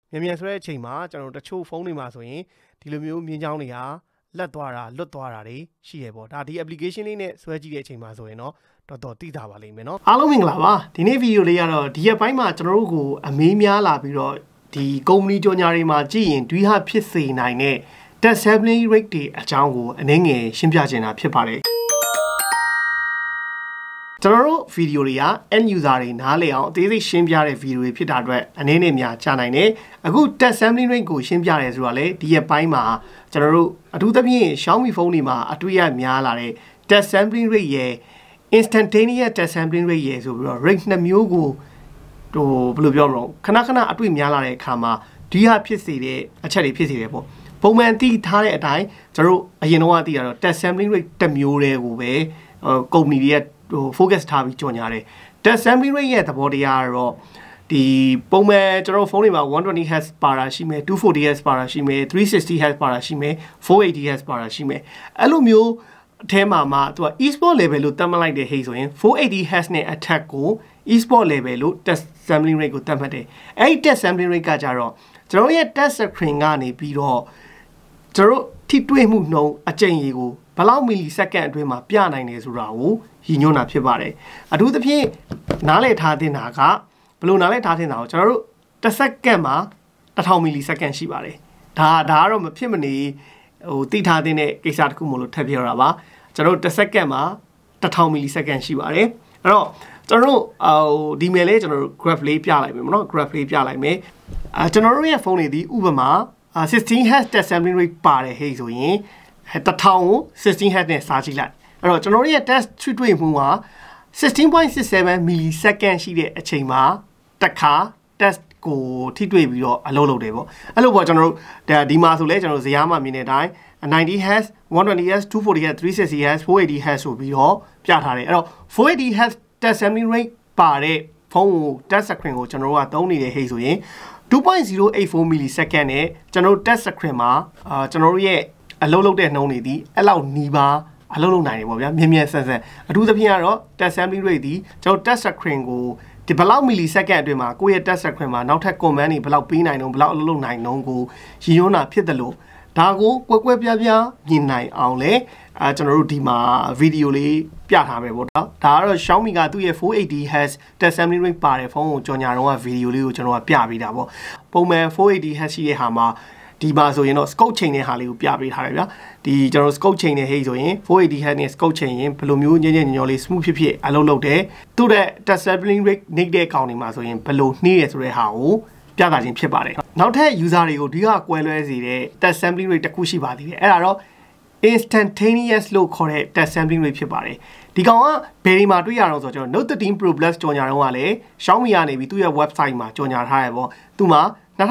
မြန်ဆိုတဲ့အချိန်မှာကျွန်တော်တို့တချို့ဖုန်းတွေမှာဆိုရင်ဒီလိုမျိုးမြင်းချောင်းတွေကလက်သွားတာလွတ်သွားတာတွေရှိရပေါ့ဒါဒီ application လေးနဲ့ဆွဲကြည့်တဲ့အချိန်မှာဆိုရင်တော့တော်တော်သိတာပါလိမ့်မယ်နော်အားလုံးမင်္ဂလာပါဒီနေ့ဗီဒီယိုလေးကတော့ဒီရက်ပိုင်းမှာကျွန်တော်တို့ကိုအမေးများလာပြီးတော့ဒီကုမ္ပဏီကြော်ညာတွေမှာကြည့်ရင်ဒွိဟဖြစ်စေနိုင်တဲ့ test sampling rate တွေအကြောင်းကိုအနည်းငယ်ရှင်းပြချင်တာဖြစ်ပါတယ်ကျွန်တော်တို့ဗီဒီယိုတွေက end user တွေနားလည်အောင်အသေးစိတ်ရှင်းပြတဲ့ဗီဒီယိုတွေဖြစ်တာအတွက်အနည်းနဲ့များကြာနိုင်တယ်အခု test sampling rate ကိုရှင်းပြရဲဆိုတော့လေဒီရက်ပိုင်းမှာကျွန်တော်တို့အထူးသဖြင့် Xiaomi ဖုန်းတွေမှာအတွေ့အကြုံများလာတဲ့ test sampling rate ရဲ့ Instantaneous test sampling rate ရဲ့ဆိုပြီးတော့ rate 2မျိုးကိုဘယ်လိုပြောမလဲခဏအတွေ့များလာတဲ့အခါမှာဒီဟာဖြစ်စေတဲ့အချက်တွေဖြစ်စေတယ်ပေါ့ပုံမှန်သိထားတဲ့အတိုင်းကျွန်တော်တို့အရင်တော့သိရတော့ test sampling rate တစ်မျိုးတည်းကိုပဲကုမ္ပဏီတွေကfocus ထားပြီးကြော်ညာတယ် test sampling rate ရဲ့သဘောတရားကတော့ဒီပုံမှန်ကျွန်တော်ဖုန်းတွေမှာ 120Hz ပါတာရှိမယ် 240Hz ပါတာရှိမယ် 360Hz ပါတာရှိမယ် 480Hz ပါတာရှိမယ်အဲ့လိုမျိုးအထဲမှာသူက e-sport level လို့သတ်မှတ်လိုက်တဲ့ဟိဆိုရင် 480Hz နဲ့ attack ကို e-sport level လို့ test sampling rate ကိုသတ်မှတ်တယ်အဲ့ဒီ test sampling rate ကကြတော့ကျွန်တော်ရဲ့ test screen ကနေပြီးတော့ကျွန်တော်ထိတွေ့မှုနှုန်းအကြိမ်ရေကိုဘယ်လောက်မီလီစက္ကန့်အတွင်းမှာပြနိုင်တယ်ဆိုတာကိုရည်ညွှန်းတာဖြစ်ပါတယ်အထူးသဖြင့်နားလည်ထားသင့်တာကဘယ်လိုနားလည်ထားသင့်တာကိုကျွန်တော်တို့တစ်စက္ကန့်မှာ1000မီလီစက္ကန့်ရှိပါတယ်ဒါကတော့မဖြစ်မနေသိထားသင့်တဲ့ကိစ္စတစ်ခုမို့လို့ထပ်ပြောတာပါကျွန်တော်တို့တစ်စက္ကန့်မှာ1000မီလီစက္ကန့်ရှိပါတယ်အဲ့တော့ကျွန်တော်တို့ဒီမယ်လေးကျွန်တော်တို့ graph လေးပြလိုက်မယ်မနော် graph လေးပြလိုက်မယ်ကျွန်တော်တို့ရဲ့ဖုန်းတွေဒီဥပမာ16Hz test sampling rate ပါတယ်ဟဲ့ဆိုရင်1000ကို 16Hz နဲ့စားကြည့်လိုက်အဲ့တော့ကျွန်တော်တို့ရဲ့ test ထွေတွေ့မှုက 16.67 millisecond ရှိတဲ့အချိန်မှာတစ်ခါ test ကိုထိတွေ့ပြီးတော့အလုပ်လုပ်တယ်ပေါ့အဲ့လိုပေါ့ကျွန်တော်တို့ဒီမှာဆိုလဲကျွန်တော်ဇယားမှာမြင်တဲ့အတိုင်း 90Hz 120Hz 240Hz 360Hz 480Hz ဆိုပြီးတော့ပြထားတယ်အဲ့တော့ 480Hz test sampling rate ပါတဲ့ဖုန်းကို test screen ကိုကျွန်တော်တို့ကသုံးနေတဲ့ဟိတ်ဆိုရင်2.084 millisecond နဲ့ကျွန်တော်တို့ test screen မှာကျွန်တော်တို့ရဲ့အလုပ်လုပ်တဲ့နှုန်းတွေဒီအဲ့လောက်နီးပါးအလုပ်လုပ်နိုင်တယ်ပေါ့ဗျာမြန်ဆန်အထူးသဖြင့်ကတော့ test sampling rate ဒီကျွန်တော် test screen ကိုဒီဘယ်လောက် millisecond အတွင်းမှာကိုယ့်ရဲ့ test screen မှာနောက်ထပ် command တွေဘယ်လောက်ပေးနိုင်တော့ဘယ်လောက်အလုပ်လုပ်နိုင်တော့ကိုရည်ညွှန်းတာဖြစ်တယ်လို့ဒါကိုကွက်ပြားမြင်နိုင်အောင်လဲကျွန်တော်တို့ဒီမှာဗီဒီယိုလေးပြထားမယ်ပေါ့နော်ဒါကတော့ Xiaomi ကသူ့ရဲ့ 480Hz test sampling rate ပါတဲ့ဖုန်းကိုကြော်ညာတော့ဗီဒီယိုလေးကိုကျွန်တော်ကပြပေးတာပေါ့ပုံမှန် 480Hz ရှိတဲ့ဟာမှာဒီမှာဆိုရင်တော့ scope ချိန်တဲ့ဟာလေးကိုပြပေးထားတယ်ဗျာဒီကျွန်တော် scope ချိန်တဲ့ဟိဆိုရင် 480Hz နဲ့ scope ချိန်ရင်ဘယ်လိုမျိုးညံ့လေး smooth ဖြစ်အလုပ်လုပ်တယ်သူ့ရဲ့ test sampling rate နေတဲ့ကောင်တွေမှာဆိုရင်ဘယ်လိုနှီးရဆိုတဲ့ဟာကိုပြသခြင်းဖြစ်ပါတယ်နောက်ထပ် user တွေကိုဒီကကွဲလွဲစေတဲ့ test sampling rate တစ်ခုရှိပါသေးတယ်အဲ့ဒါတော့ Instantaneous လို့ခေါ်တဲ့ test sampling rate ဖြစ်ပါတယ်ဒီကောင်ကဘယ်ဒီမှာတွေ့ရအောင်ဆိုတော့ကျွန်တော် Note 13 Pro Plus ကြော်ညာတော့ကလည်း Xiaomi ကနေပြီးသူ့ရဲ့ website မှာကြော်ညာထားရပေါ့သူမှာ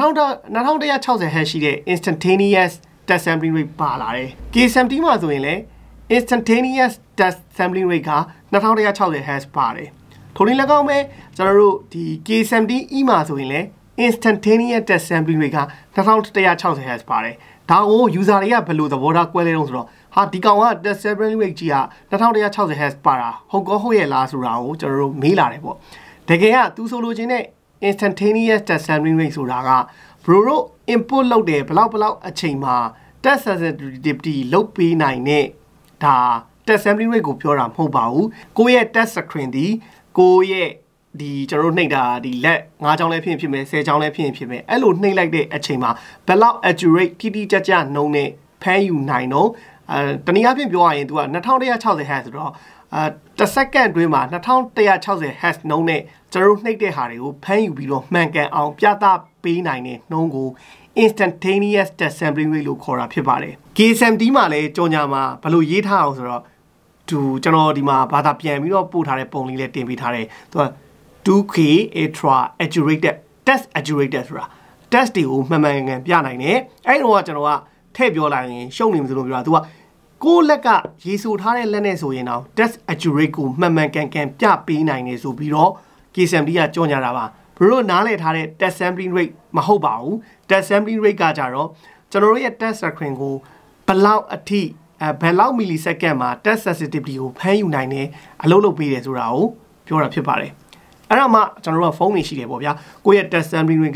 2160Hz ရှိတဲ့ Instantaneous test sampling rate ပါလာတယ် K70 မှာဆိုရင်လည်း Instantaneous test sampling rate က2160Hz ပါတယ်ထို့နည်း၎င်းပဲကျွန်တော်တို့ဒီ K70E မှာဆိုရင်လည်း Instantaneous test sampling rate က2160Hz ပါတယ်ဒါကို user တွေကဘယ်လိုသဘောထားကွဲလဲတော့ဆိုတော့ဟာဒီကောင်က test sampling rate ကြီးက2160Hz ပါတာဟုတ်ရဲ့လားဆိုတာကိုကျွန်တော်တို့မေးလာတယ်ပေါ့တကယ်ကသူဆိုလိုချင်တဲ့ Instantaneous test sampling rate ဆိုတာကဘရိုတို့ input လုပ်တယ်ဘလောက်အချိန်မှာ test sensitivity လုပ်ပေးနိုင်တဲ့ဒါ test sampling rate ကိုပြောတာမဟုတ်ပါဘူးကိုယ့်ရဲ့ test screen ဒီကိုယ့်ရဲ့ဒီကျွန်တော်တို့နှိပ်တာဒီလက်9ချောင်းလည်းဖြစ်မယ်10ချောင်းလည်းဖြစ်မယ်အဲ့လိုနှိပ်လိုက်တဲ့အချိန်မှာဘယ်လောက် accurate တိကျကျနှုန်းနဲ့ဖမ်းယူနိုင်တော့တနည်းအားဖြင့်ပြောရရင် तू က2160Hz ဆိုတော့တစ်စက္ကန့်အတွင်းမှာ2160Hz နှုန်းနဲ့ကျွန်တော်တို့နှိပ်တဲ့ဟာတွေကိုဖမ်းယူပြီးတော့မှန်ကန်အောင်ပြသပေးနိုင်တဲ့နှုန်းကို Instantaneous test sampling rate လို့ခေါ်တာဖြစ်ပါတယ် K70 မှာလည်းကြော်ညာမှာဘယ်လိုရေးထားအောင်ဆိုတော့ကျွန်တော်ဒီမှာဘာသာပြန်ပြီးတော့ပို့ထားတဲ့ပုံလေးလည်းတင်ပေးထားတယ်သူက 2K ultra accurate test accurate ဆိုတာ test တွေကိုမှန်ကန်ပြနိုင်တယ်အဲ့တော့ကျွန်တော်ကထည့်ပြောလိုက်ရင်ရှုံနေမှလို့ပြောတာသူကကိုလက်ကရေဆိုထားတဲ့လက်နဲ့ဆိုရင်တော့ test accurate ကိုမှန်ကန်ပြပေးနိုင်နေဆိုပြီးတော့ K70 ကကြော်ညာတာပါဘရိုနားလည်ထားတဲ့ test sampling rate မဟုတ်ပါဘူး test sampling rate ကကြတော့ကျွန်တော်တို့ရဲ့ test screen ကိုဘလောက်အထိဘယ်လောက် millisecond မှာ test sensitivity ကိုဖမ်းယူနိုင်တယ်အလုပ်လုပ်ပေးတယ်ဆိုတာကိုပြောတာဖြစ်ပါတယ်အဲ့တော့မှကျွန်တော်တို့ကဖုန်းတွေရှိတယ်ပေါ့ဗျာကိုယ့်ရဲ့ test sampling rate ကဘ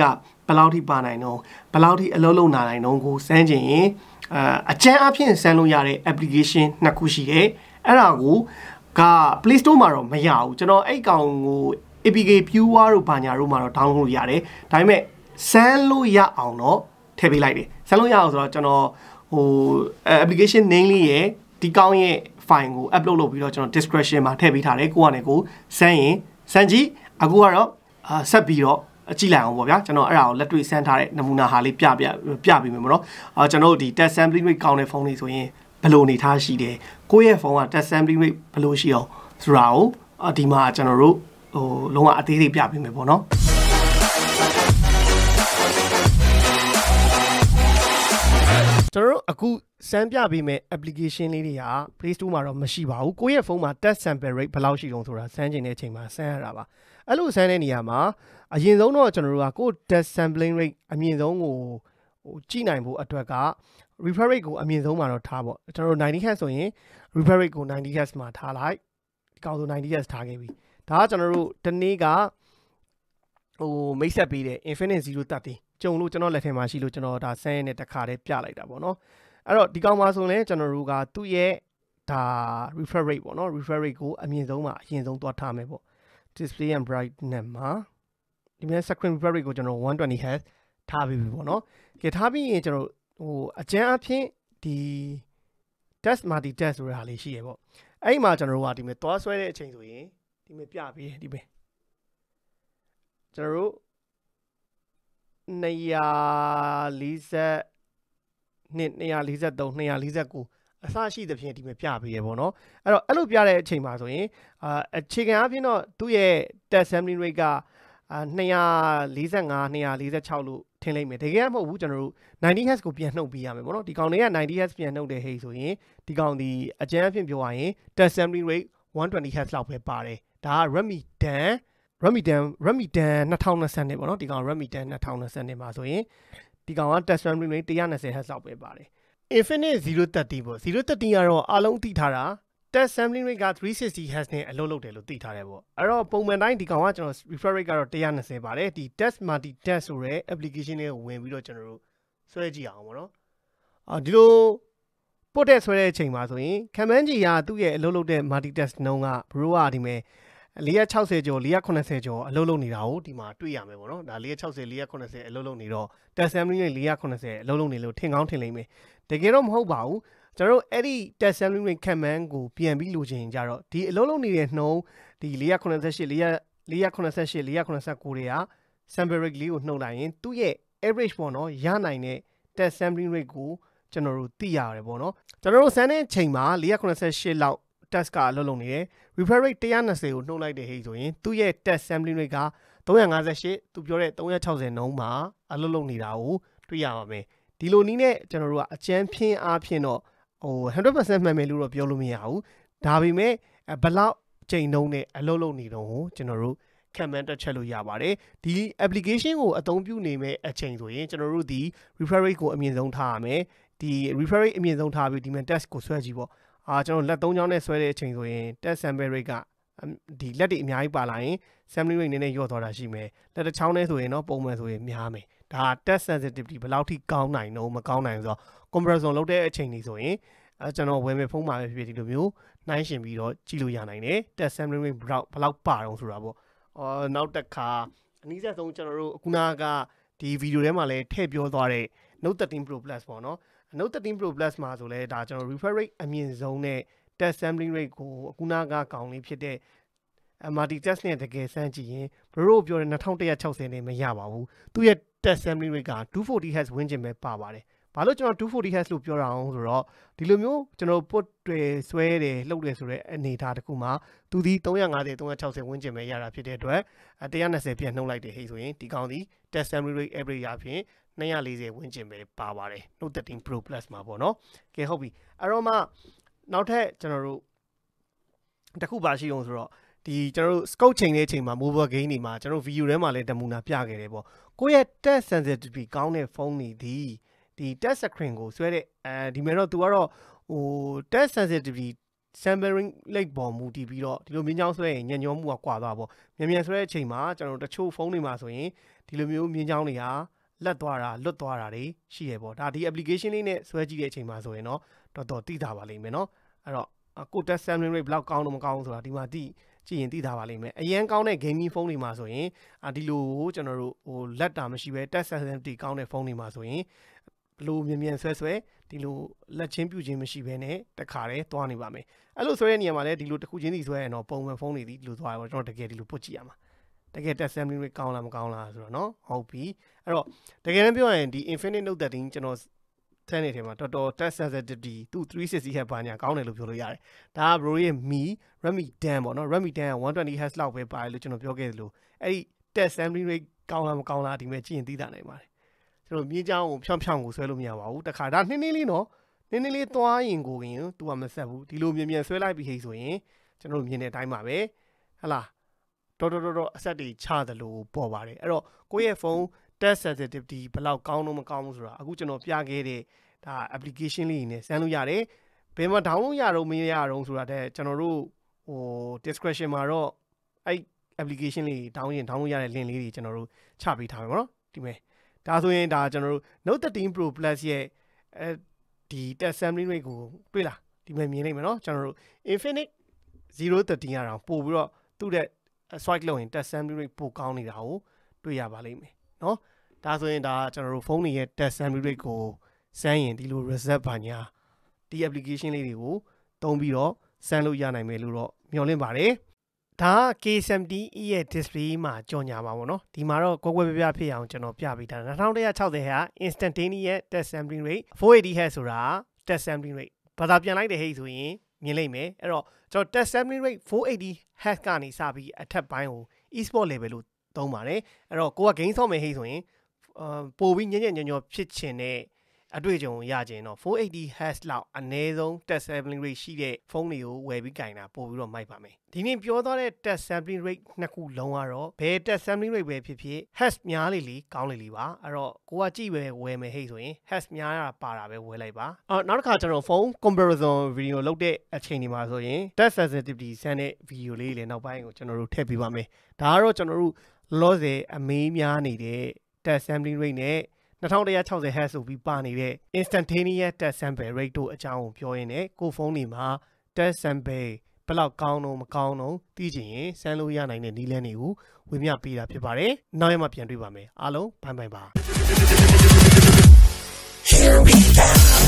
လောက်ထိပါနိုင်တော့ဘယ်လောက်ထိအလုပ်လုပ်နိုင်နိုင်တော့ကိုစမ်းချင်ရင်အကျဉ်းအဖြစ်စမ်းလို့ရတဲ့ application နှစ်ခုရှိတယ်အဲ့ဒါကိုက Play Store မှာတော့မရဘူးကျွန်တော်အဲ့ကောင်ကို APK Viewer တို့ဘာညာတို့မှာတော့ download လုပ်ရတယ်ဒါပေမဲ့စမ်းလို့ရအောင်တော့ထည့်ပေးလိုက်တယ်စမ်းလို့ရအောင်ဆိုတော့ကျွန်တော်ဟို application name လေးရဲ့ဒီကောင်းရဲ့ file ကို upload လုပ်ပြီးတော့ကျွန်တော် description မှာထည့်ပေးထားတယ်ကိုကနေကိုစမ်းရင်စမ်းကြည့်အခုကတော့ဆက်ပြီးတော့ကြည့်လိုက်အောင်ပေါ့ဗျာကျွန်တော်အဲ့ဒါကိုလက်တွေ့စမ်းထားတဲ့နမူနာဟာလေးပြပေးမယ်ပေါ့နော်ကျွန်တော်တို့ဒီ test sampling rate ကောင်းတဲ့ဖုန်းလေးဆိုရင်ဘယ်လိုအနေထားရှိတယ်ကိုယ့်ရဲ့ဖုန်းက test sampling rate ဘယ်လိုရှိအောင်ဆိုတာကိုဒီမှာကျွန်တော်တို့ဟိုလုံးဝအသေးသေးပြပေးမယ်ပေါ့နော်ကျွန်တော်တို့အခုစမ်းပြပေးမဲ့ application လေးတွေက Play Store မှာတော့မရှိပါဘူးကိုယ့်ရဲ့ဖုန်းမှာ test sample rate ဘယ်လောက်ရှိတုံးဆိုတာစမ်းကျင်တဲ့အချိန်မှာစမ်းရတာပါအဲ့လိုစမ်းတဲ့နေရာမှာအရင်ဆုံးတော့ကျွန်တော်တို့ကကိုယ့် test sampling rate အမြင့်ဆုံးကိုကြည့်နိုင်ဖို့အတွက်က refresh rate ကိုအမြင့်ဆုံးမှာတော့ထားပေါ့ကျွန်တော်တို့90 Hz ဆိုရင် refresh rate ကို90 Hz မှာထားလိုက်ဒီကောင်ဆို90 Hz ထားခဲ့ပြီဒါကကျွန်တော်တို့ဒီနေ့ကဟိုမိတ်ဆက်ပေးတဲ့ Infinite 030ကြုံလို့ကျွန်တော်လက်ထဲမှာရှိလို့ကျွန်တော်ဒါဆန်းရတဲ့တစ်ခါတည်းပြလိုက်တာပေါ့နော်အဲ့တော့ဒီကောင်မှာဆိုရင်ကျွန်တော်တို့ကသူ့ရဲ့ဒါ refresh rate ပေါ့နော် refresh rate ကိုအမြင့်ဆုံးမှာအရင်ဆုံးသွားထားမယ်ပေါ့ display and brightness မှာဒီမဲ့ screen refresh rate ကိုကျွန်တော်120 Hz ထားပြီးပြီပေါ့နော်ကဲထားပြီးရင်ကျွန်တော်ဟိုအကျန်းအဖြစ်ဒီ test multi test ဆိုတာလေးရှိရပေါ့အဲ့ဒီမှာကျွန်တော်တို့ကဒီမဲ့သွားဆွဲတဲ့အချိန်ဆိုရင်ဒီမဲ့ပြပြီးဒီမဲ့ကျွန်တော်တို့240 243 249အစရှိသဖြင့်ဒီမှာပြပေးရပေါ့နော်အဲ့တော့အဲ့လိုပြတဲ့အချိန်မှာဆိုရင်အခြေခံအဖြစ်တော့သူ့ရဲ့ test sampling rate က245 246လို့ထင်လိုက်မယ်တကယ်မဟုတ်ဘူးကျွန်တော်တို့90 Hz ကိုပြန်နှုတ်ပေးရမယ်ပေါ့နော်ဒီကောင်တွေက90 Hz ပြန်နှုတ်တဲ့ဟိဆိုရင်ဒီကောင်ဒီအကျန်းအဖြစ်ပြောရရင် test sampling rate 120 Hz လောက်ပဲပါတယ်ဒါက Redmi 10 2020ပေါ့နော်ဒီကောင် Redmi 10 2020မှာဆိုရင်ဒီကောင်က test sampling rate 120 Hz လောက်ပဲပါတယ် Infinite 030ပေါ့030ကတော့အားလုံးသိထားတာ test sampling rate က360 Hz နဲ့အလုပ်လုပ်တယ်လို့သိထားတယ်ပေါ့အဲ့တော့ပုံမှန်တိုင်းဒီကောင်ကကျွန်တော် refresh rate ကတော့120ပါတယ်ဒီ test multi test ဆိုတဲ့ application လေးကိုဝင်ပြီးတော့ကျွန်တော်တို့ဆွဲကြည့်အောင်ပေါ့နော်ဒီလိုပို့တဲ့ဆွဲတဲ့အချိန်မှာဆိုရင် command ကြီးကသူ့ရဲ့အလုပ်လုပ်တဲ့ multi test နှုန်းက bro ကဒီမဲ့460ကျော်480ကျော်အလုပ်လုပ်နေတာကိုဒီမှာတွေ့ရမယ်ပေါ့နော်ဒါ460 480အလုပ်လုပ်နေတော့ test sampling rate 480အလုပ်လုပ်နေလို့ထင်ကောင်းထင်လိမ့်မယ်တကယ်တော့မဟုတ်ပါဘူးကျွန်တော်တို့အဲ့ဒီ test sampling rate command ကိုပြန်ပြီးလိုချင်ကြတော့ဒီအလုပ်လုပ်နေတဲ့နှုန်းဒီ488 489တွေက sample rate လေးကိုနှုတ်လိုက်ရင်သူ့ရဲ့ average ပေါ့နော်ရနိုင်တဲ့ test sampling rate ကိုကျွန်တော်တို့သိရတယ်ပေါ့နော်ကျွန်တော်တို့စမ်းတဲ့ချိန်မှာ488လောက် test ကအလုပ်လုပ်နေတယ် refresh rate 120ကိုနှုတ်လိုက်တဲ့ဟိဆိုရင်သူ့ရဲ့ test sampling rate က358သူပြောတဲ့360နှုန်းမှာအလုပ်လုပ်နေတာကိုတွေ့ရပါမယ်ဒီလိုနည်းနဲ့ကျွန်တော်တို့ကအကျန်းဖြင်းအားဖြင့်တော့ဟို 100% မှန်မယ်လို့တော့ပြောလို့မရဘူးဒါပေမဲ့ဘလောက်ချိန်နှုန်းနဲ့အလုပ်လုပ်နေတော့ကိုကျွန်တော်တို့ comment တက်ချက်လို့ရပါတယ်ဒီ application ကိုအသုံးပြုနေမဲ့အချိန်ဆိုရင်ကျွန်တော်တို့ဒီ refresh rate ကိုအမြင့်ဆုံးထားရမယ်ဒီ refresh rate အမြင့်ဆုံးထားပြီးဒီမှာ test ကိုဆွဲကြည့်ပေါ့ကျွန်တော်လက်3ချောင်းနဲ့ဆွဲတဲ့အချိန်ဆိုရင် test sample rate ကဒီလက်တွေအများကြီးပါလာရင် sampling rate နည်းနည်းလျော့သွားတာရှိမယ်လက်တစ်ချောင်းနဲ့ဆိုရင်တော့ပုံမှန်ဆိုရင်များမယ်ဒါ test sensitivity ဘယ်လောက်ထိကောင်းနိုင်တော့မကောင်းနိုင်ဆိုတော့ comparison လုပ်တဲ့အချိန်ကြီးဆိုရင်ကျွန်တော်ဝယ်မယ်ဖုန်းမှာပဲဖြစ်ဒီလိုမျိုးနှိုင်းရှင်ပြီးတော့ကြည့်လို့ရနိုင်တယ် test sampling rate ဘယ်လောက်ပါတော့ဆိုတာပေါ့နောက်တစ်ခါအနည်းဆက်ဆုံးကျွန်တော်တို့အခုနကဒီဗီဒီယိုထဲမှာလည်းထည့်ပြောသွားတဲ့ Note 13 Pro Plus ပေါ့နော် Note 13 Pro Plus မှာဆိုလဲဒါကျွန်တော် refresh rate အမြင့်ဆုံးနဲ့ test sampling rate ကိုအခုနကကောင်းလေးဖြစ်တဲ့multi test နဲ့တကယ်စမ်းကြည့်ရင်ဘရိုပြောတဲ့2160နဲ့မရပါဘူးသူရဲ့ test sampling rate က240 Hz ဝန်းကျင်ပဲပါပါတယ်ဘာလို့ကျွန်တော်240 Hz လို့ပြောတာအောင်ဆိုတော့ဒီလိုမျိုးကျွန်တော်ပုတ်တွေဆွဲတယ်လှုပ်တယ်ဆိုတဲ့အနေအထားတစ်ခုမှာသူဒီ350 360ဝန်းကျင်ပဲရတာဖြစ်တဲ့အတွက်120ပြန်နှုတ်လိုက်တယ်ဟေ့ဆိုရင်ဒီကောင်ဒီ test sampling rate average အဖြစ်240ဝန်းကျင်ပဲပါပါတယ် Note 13 Pro Plus မှာပေါ့နော်ကဲဟုတ်ပြီအဲ့တော့မှနောက်ထပ်ကျွန်တော်တို့တစ်ခုပါရှိအောင်ဆိုတော့ဒီကျွန်တော်တို့ scope ချိန်တဲ့အချိန်မှာ mobile game တွေမှာကျွန်တော် video ထဲမှာလည်းတမူနာပြခဲ့တယ်ပေါ့ကိုယ့်ရဲ့ test sensitivity ကောင်းတဲ့ဖုန်းတွေဒီ test screen ကိုဆွဲတဲ့ဒီမဲ့တော့သူကတော့ဟို test sensitivity sampling rate ပေါ်မူတည်ပြီးတော့ဒီလိုမြင်းချောင်းဆွဲရင်ညံ့ညောမှုကကွာသွားပေါ့မြန်ဆွဲတဲ့အချိန်မှာကျွန်တော်တို့တချို့ဖုန်းတွေမှာဆိုရင်ဒီလိုမျိုးမြင်းချောင်းတွေဟာလက်သွားတာလွတ်သွားတာတွေရှိရပေါ့ဒါဒီ application လေးနဲ့ဆွဲကြည့်တဲ့အချိန်မှာဆိုရင်တော့တော်တော်သိတာပါလိမ့်မယ်နော်အဲ့တော့ကို touch sampling rate ဘယ်လောက်ကောင်းလို့မကောင်းဘူးဆိုတာဒီမှာကြည့်ရင်သိတာပါလိမ့်မယ်အရင်ကောင်းတဲ့ gaming phone တွေမှာဆိုရင်ဒီလိုကျွန်တော်တို့ဟိုလက်တာမရှိပဲ touch sensitivity ကောင်းတဲ့ phone တွေမှာဆိုရင်လိုမြန်ဆွဲဒီလိုလက်ချင်းပြူချင်းမရှိဘဲနဲ့တခါတည်းသွားနေပါမယ်အဲ့လိုဆွဲတဲ့နေရာမှာလည်းဒီလိုတစ်ခုချင်းစီဆွဲရင်တော့ပုံမှန်ဖုန်းတွေဒီလိုသွားရတော့ကျွန်တော်တကယ်ဒီလိုပုတ်ကြည့်ရမှာတကယ် touch sampling rate ကောင်းလားမကောင်းလားဆိုတော့เนาะဟုတ်ပြီအဲ့တော့တကယ်တမ်းပြောရရင်ဒီ Infinite Note 13ကျွန်တော်ထဲနေထဲမှာတော်တော် touch sensitivity သူ360 Hz ဘာညာကောင်းတယ်လို့ပြောလို့ရတယ်ဒါက bro ရဲ့ Redmi 10ပေါ့เนาะ Redmi 10က 120Hz လောက်ပဲပါတယ်လို့ကျွန်တော်ပြောခဲ့သလိုအဲ့ဒီ touch sampling rate ကောင်းလားမကောင်းလားဒီမဲ့ကြည့်ရင်သိတာနိုင်ပါတယ်ကျွန်တော်မြေးချောင်းကိုဖြောင်းကိုဆွဲလို့မရပါဘူးတခါဒါနှင်းလေးနော်နည်းနည်းလေးသွားရင်ကိုရင်သူကမဆက်ဘူးဒီလိုမြန်ဆွဲလိုက်ပြီးဟိဆိုရင်ကျွန်တော်မြင်တဲ့အတိုင်းပါပဲဟလာတော်အဆက်တွေချတယ်လို့ပေါ်ပါတယ်အဲ့တော့ကိုယ့်ရဲ့ဖုန်း touch sensitivity ဘယ်လောက်ကောင်းလို့မကောင်းဘူးဆိုတာအခုကျွန်တော်ပြခဲ့တဲ့ဒါ application လေးနဲ့စမ်းလို့ရတယ်ဘယ်မှာ download ရတော့မရတော့ဆိုတာတဲ့ကျွန်တော်တို့ဟို description မှာတော့အဲ့ application လေး download ရတဲ့ link လေးတွေကျွန်တော်တို့ချပေးထားမယ်ပေါ့နော်ဒီမဲ့ဒါဆိုရင်ဒါကျွန်တော်တို့ Note 13 Pro Plus ရဲ့ဒီ touch sampling rate ကိုတွေ့လားဒီမှာမြင်နိုင်မယ်နော်ကျွန်တော်တို့ Infinite 013ရအောင်ပို့ပြီးတော့သူ့တဲ့ swipe လုပ်ရင် touch sampling rate ပိုကောင်းနေတာကိုတွေ့ရပါလိမ့်မယ်နော်ဒါဆိုရင်ဒါကျွန်တော်တို့ဖုန်းတွေရဲ့ touch sampling rate ကိုစမ်းရင်ဒီလို reset ပါညာဒီ application လေးတွေကိုသုံးပြီးတော့စမ်းလို့ရနိုင်မယ်လို့တော့မျှော်လင့်ပါတယ်ဒါ K70E ရဲ့ display မှာကြော်ညာပါဗောနော်ဒီမှာတော့ကွက်ပြဖြစ်အောင်ကျွန်တော်ပြပေးထားတယ်2160 ဟာ Instantaneous touch sampling rate 480Hz ဆိုတာ touch sampling rate ဘာသာပြန်လိုက်တဲ့ဟိတ်ဆိုရင်မြင်လိမ့်မယ်အဲ့တော့ကျွန်တော် touch sampling rate 480Hz ကနေစပြီးအထက်ပိုင်းကို e-sport level လို့သုံးပါတယ်အဲ့တော့ကိုက game ဆော့မယ်ဟိတ်ဆိုရင်ပိုပြီးညံ့ညောဖြစ်ချင်တဲ့အတွေ့အကြုံရခြင်းတော့ 480Hz လောက်အနည်းဆုံး touch sampling rate ရှိတဲ့ဖုန်းတွေကိုဝယ်ပြီးကင်တာပို့ပြီးတော့မိုက်ပါမယ်ဒီနေ့ပြောသွားတဲ့ touch sampling rate နှစ်ခုလုံးကတော့ဘယ် touch sampling rate ပဲဖြစ်ဖြစ် Hz များလေကောင်းလေပါအဲ့တော့ကိုကကြည့်ပဲဝယ်မယ်ဟိတ်ဆိုရင် Hz များတာပါတာပဲဝယ်လိုက်ပါနောက်တစ်ခါကျွန်တော်ဖုန်း comparison video လုပ်တဲ့အချိန်ဒီမှာဆိုရင် touch sensitivity ဆန်းတဲ့ video လေးလည်းနောက်ပိုင်းကိုကျွန်တော်တို့ထည့်ပေးပါမယ်ဒါကတော့ကျွန်တော်တို့လောဆယ်အမေးများနေတဲ့ touch sampling rate နဲ့2160Hz ဆိုပြီးပါနေတဲ့ Instantaneous touch sample rate တို့အကြောင်းကိုပြောရင်းနဲ့ကိုဖုန်းတွေမှာ touch sample ဘယ်လောက်ကောင်းတော့မကောင်းတော့သိချင်ရင်စမ်းလို့ရနိုင်တဲ့နည်းလမ်းတွေကိုဝေမျှပေးတာဖြစ်ပါတယ်နောက်ရက်မှပြန်တွေ့ပါမယ်အားလုံးဘိုင်ပါ